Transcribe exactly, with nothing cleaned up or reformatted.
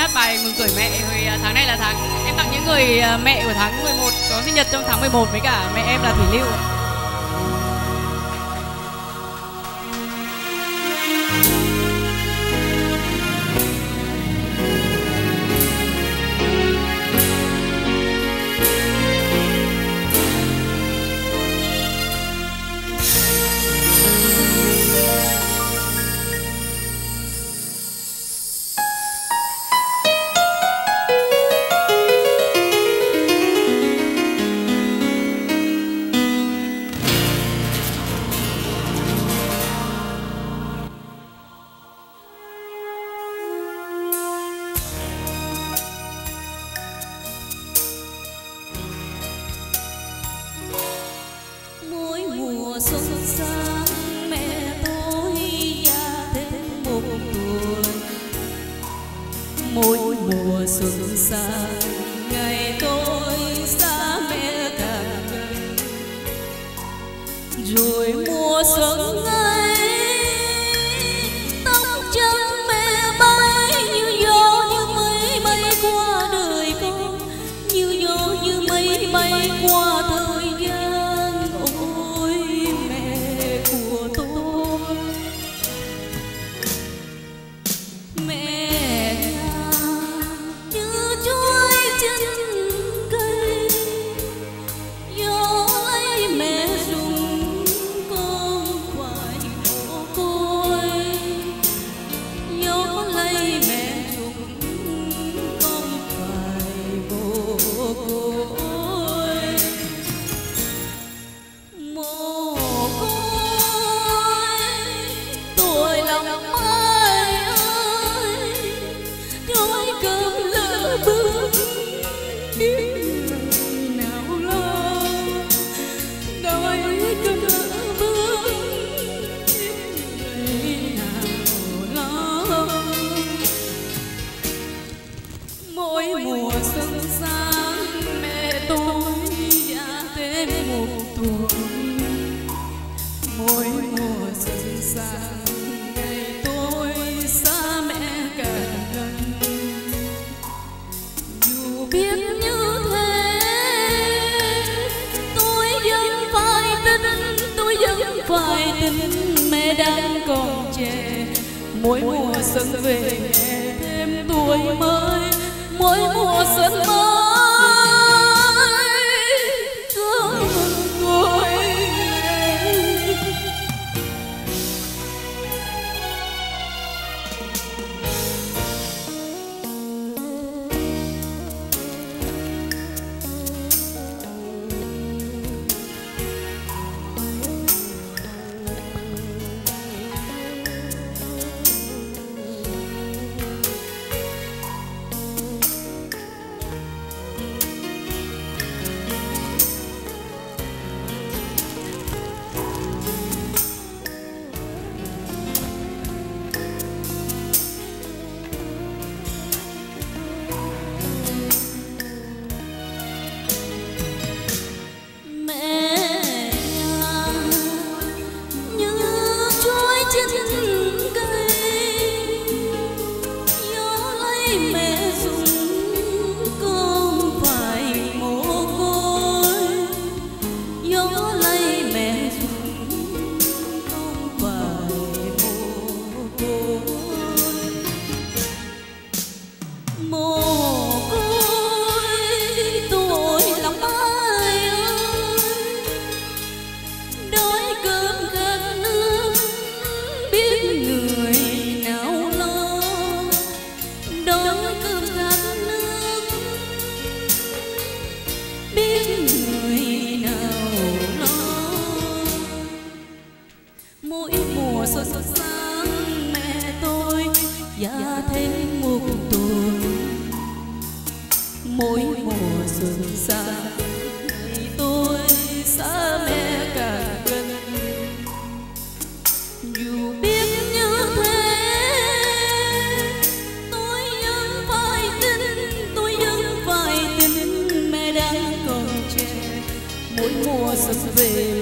hát bài mừng tuổi mẹ. Vì tháng này là tháng em tặng những người mẹ của tháng mười một có sinh nhật trong tháng mười một với cả mẹ em là Thủy Lưu. Xuân sang mẹ tôi già thêm một tuổi, mỗi mùa xuân sang ngày tôi xa mẹ càng gần, rồi mùa xuân ấy tóc trắng mẹ bay như gió như mây bay qua đời con, như gió như mây bay qua thời gian. Mỗi mùa xuân sang mẹ tôi đã thêm một tuổi, mỗi mùa xuân sang ngày tôi xa mẹ càng gần, dù biết như thế tôi vẫn phải tin, tôi vẫn phải tin mẹ đang còn trẻ. Mỗi mùa xuân về mẹ thêm tuổi mới, mỗi mùa xuân mới thương tôi. Mỗi mùa xuân sang mẹ tôi già thêm một tuổi, mỗi mùa xuân sang ngày tôi xa mẹ càng gần, dù biết như thế tôi vẫn phải tin, tôi vẫn phải tin mẹ đang còn trẻ. Mỗi mùa xuân về